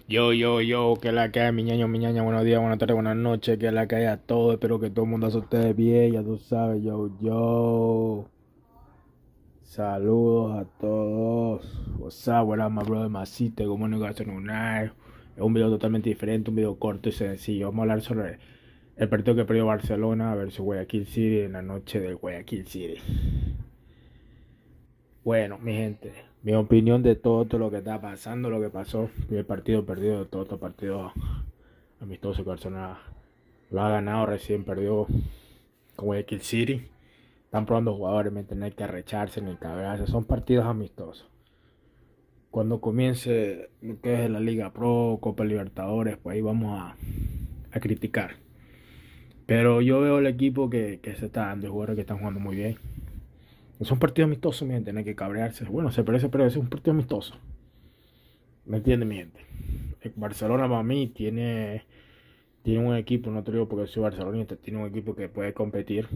Yo, que la que hay, mi ñaña, buenos días, buenas tardes, buenas noches, que la que hay a todos, espero que todo el mundo se ustedes bien, ya tú sabes, saludos a todos, what's up, what up, my brother, Masite, como no es un video totalmente diferente, un video corto y sencillo, vamos a hablar sobre el partido que perdió Barcelona versus Guayaquil City en la noche de Guayaquil City. Bueno, mi gente, mi opinión de todo lo que está pasando, lo que pasó, el partido perdido, todo este partido amistoso que Barcelona lo ha ganado, recién perdió con Guayaquil City. Están probando jugadores, ¿me entiendes? Que arrecharse ni cabrarse, son partidos amistosos. Cuando comience lo que es la Liga Pro, Copa Libertadores, pues ahí vamos a criticar. Pero yo veo el equipo que se está dando, jugadores que están jugando muy bien. Es un partido amistoso, mi gente, no hay que cabrearse. Bueno, se parece, pero es un partido amistoso. ¿Me entiende, mi gente? El Barcelona para mí tiene un equipo, no te digo porque soy barcelonista, tiene un equipo que puede competir,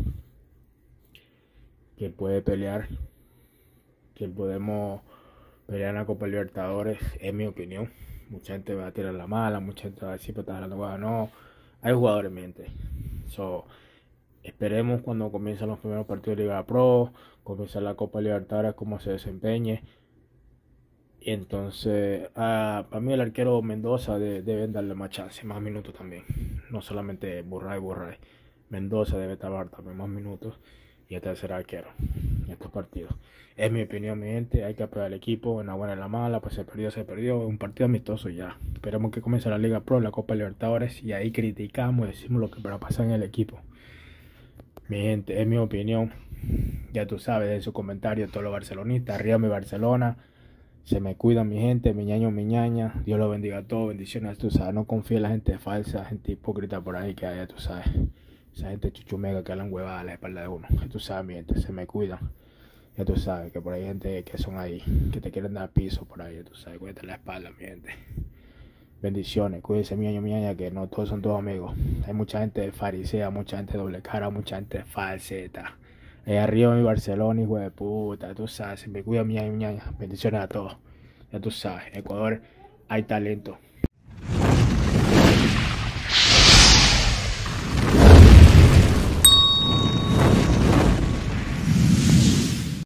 que puede pelear, que podemos pelear en la Copa Libertadores, es mi opinión. Mucha gente va a tirar la mala, mucha gente va a decir, pero está hablando hueá. No, hay jugadores en mente. So, esperemos cuando comiencen los primeros partidos de Liga Pro, comienza la Copa Libertadores, cómo se desempeñe. Y entonces, para mí el arquero Mendoza deben darle más chance, más minutos también. No solamente Burray. Mendoza debe estar también más minutos. Y este será arquero en estos partidos. Es mi opinión, mi gente. Hay que apoyar al equipo, en la buena y en la mala. Pues se perdió. Es un partido amistoso ya. Esperemos que comience la Liga Pro, la Copa Libertadores. Y ahí criticamos y decimos lo que va a pasar en el equipo. Mi gente, es mi opinión. Ya tú sabes, de su comentario, todos los barcelonistas. Arriba mi Barcelona. Se me cuida mi gente, mi ñaño, mi ñaña. Dios los bendiga a todos, bendiciones, tú sabes. No confíe en la gente falsa, gente hipócrita por ahí que haya, tú sabes. Esa gente chuchumega que hablan huevadas a la espalda de uno. Ya tú sabes, mi gente, se me cuidan. Ya tú sabes que por ahí hay gente que son ahí, que te quieren dar piso por ahí, ya tú sabes. Cuídate la espalda, mi gente. Bendiciones, cuídense, mi ñaño, mi ñaña, que no todos son todos amigos. Hay mucha gente farisea, mucha gente doble cara, mucha gente falseta. Arriba mi Barcelona, hijo de puta, tú sabes, se me cuida mi ñaña. Bendiciones a todos. Ya tú sabes, Ecuador hay talento.